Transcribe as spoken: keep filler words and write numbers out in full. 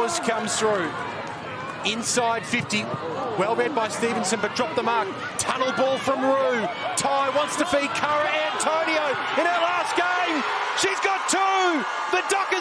Laws comes through. Inside fifty. Well read by Stevenson, but dropped the mark. Tunnel ball from Rue. Ty wants to feed Cara Antonio in her last game. She's got two. The Dockers